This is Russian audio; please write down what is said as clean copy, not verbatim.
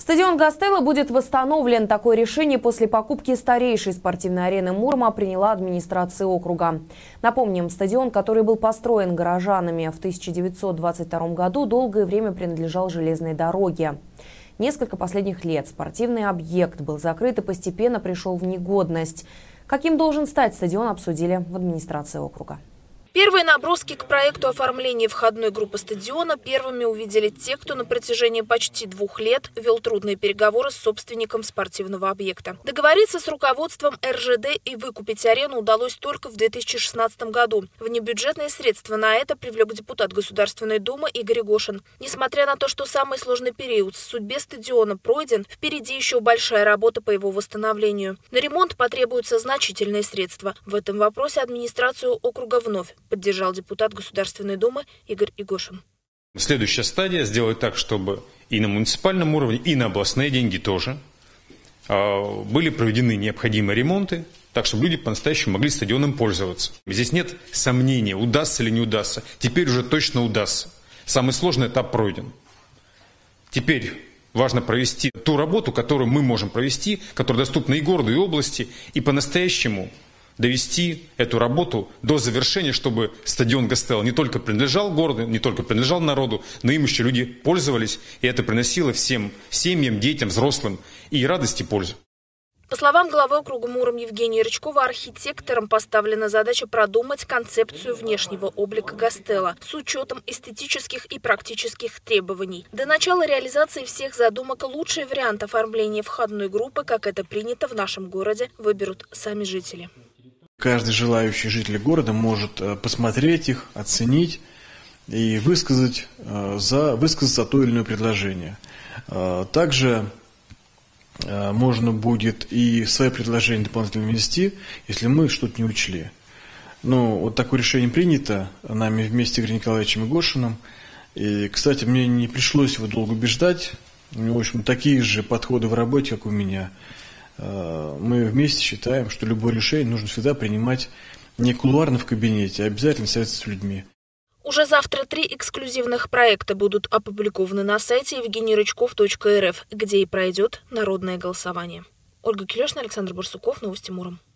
Стадион Гастелло будет восстановлен. Такое решение после покупки старейшей спортивной арены Мурома приняла администрация округа. Напомним, стадион, который был построен горожанами в 1922 году, долгое время принадлежал железной дороге. Несколько последних лет спортивный объект был закрыт и постепенно пришел в негодность. Каким должен стать стадион, обсудили в администрации округа. Первые наброски к проекту оформления входной группы стадиона первыми увидели те, кто на протяжении почти 2 лет вел трудные переговоры с собственником спортивного объекта. Договориться с руководством РЖД и выкупить арену удалось только в 2016 году. Внебюджетные средства на это привлек депутат Государственной Думы Игорь Игошин. Несмотря на то, что самый сложный период в судьбе стадиона пройден, впереди еще большая работа по его восстановлению. На ремонт потребуются значительные средства. В этом вопросе администрацию округа вновь поддержал депутат Государственной Думы Игорь Игошин. Следующая стадия – сделать так, чтобы и на муниципальном уровне, и на областные деньги тоже были проведены необходимые ремонты, так, чтобы люди по-настоящему могли стадионом пользоваться. Здесь нет сомнения, удастся или не удастся. Теперь уже точно удастся. Самый сложный этап пройден. Теперь важно провести ту работу, которую мы можем провести, которая доступна и городу, и области, и по-настоящему довести эту работу до завершения, чтобы стадион Гастелло не только принадлежал городу, не только принадлежал народу, но им еще люди пользовались, и это приносило всем семьям, детям, взрослым и радость, и пользу. По словам главы округа Муром Евгения Рычкова, архитекторам поставлена задача продумать концепцию внешнего облика Гастелло с учетом эстетических и практических требований. До начала реализации всех задумок лучший вариант оформления входной группы, как это принято в нашем городе, выберут сами жители. Каждый желающий житель города может посмотреть их, оценить и высказаться за то или иное предложение. Также можно будет и свои предложения дополнительно внести, если мы что-то не учли. Но вот такое решение принято нами вместе с Игорем Николаевичем Игошиным. И, кстати, мне не пришлось его долго убеждать. У него, в общем, такие же подходы в работе, как у меня. Мы вместе считаем, что любое решение нужно всегда принимать не кулуарно в кабинете, а обязательно советоваться с людьми. Уже завтра 3 эксклюзивных проекта будут опубликованы на сайте evgenirычков.рф, где и пройдет народное голосование. Ольга Килешина, Александр Барсуков, Новости Муром.